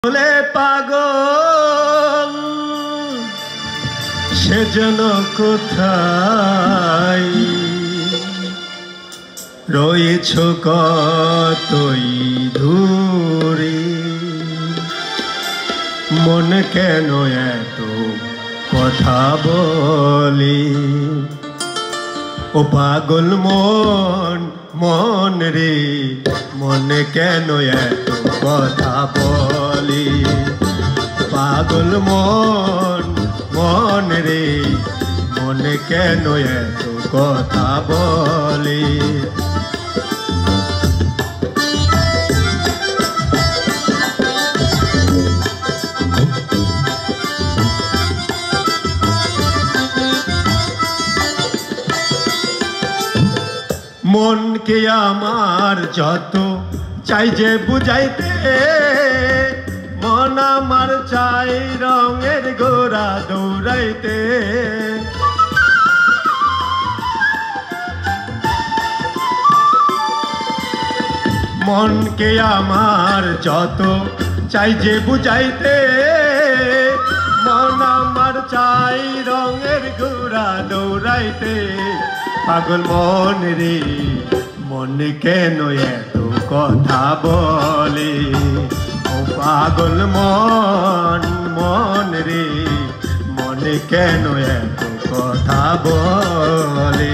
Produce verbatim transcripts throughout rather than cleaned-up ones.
বলে পাগল সে যেন কোথায় রয়েছ কতই দূরে, মন কেন এত কথা বলে? ও পাগল মন মন রে, মন কেন এত কথা বলে? পাগল মন মন রে, মন কেন এত কথা বলে? মনকে আমার যত চাই যে বুঝাইতে, মন আমার চাই রঙের ঘোড়া দৌড়াইতে। মনকে আমার যত চাই যে বুঝাইতে, মন আমার চাই রঙের ঘোড়া দৌড়াইতে। পাগল মন রে, মন কেন এত কথা বলে? ও পাগল মন মন রে, মন কেন এত কথা বলে?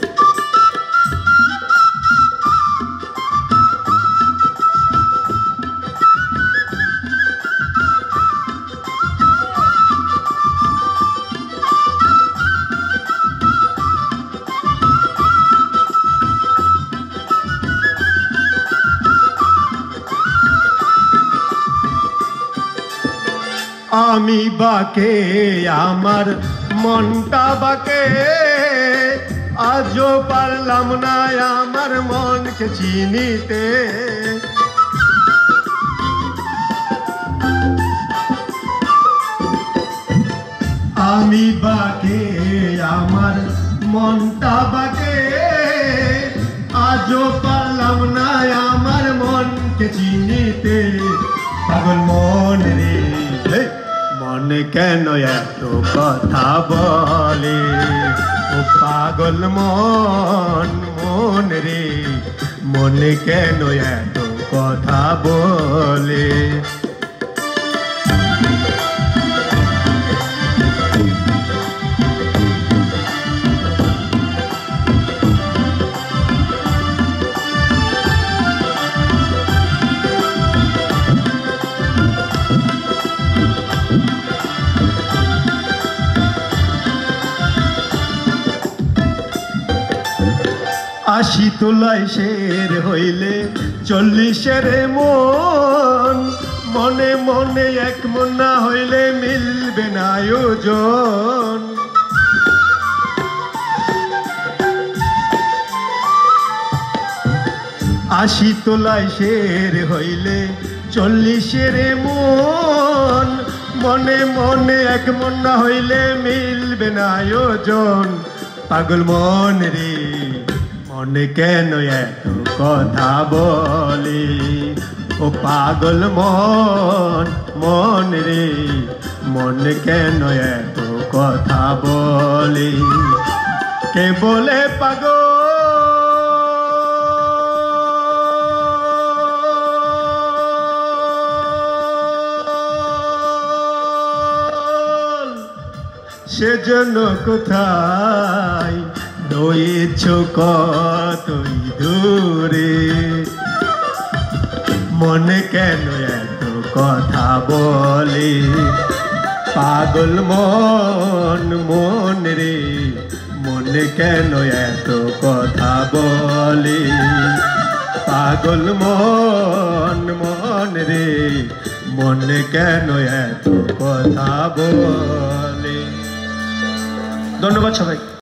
আমি বাকে আমার মনটা বাকে, আজও পারলাম না আমার মনকে চিনিতে। আমি বাকে আমার মনটা বাকে, আজও পারলাম না আমার মনকে চিনিতে। পাগল মন রে, মন কেন এত কথা বলে? ও পাগল মন মন রে, মন কেন এত কথা বলে? আশি তোলায় শের হইলে চল্লিশের মন, মনে মনে এক মন না হইলে মিলবে না আয়োজন। আশি তোলায় শের হইলে চল্লিশের মন, মনে মনে এক মন না হইলে মিলবে না আয়োজন। পাগল মন রে, মন কেন এত কথা বলে? ও পাগল মন মন রে, মন কেন এত কথা বলে? কে বলে পাগল সেজন্য কোথায় রয়েছ কতই দূরে, মনে কেন এত কথা বলে? পাগল মন মন রে, মনে কেন এত কথা বলে? পাগল মন মন রে, মনে কেন এত কথা বলে? ধন্যবাদ সবাই।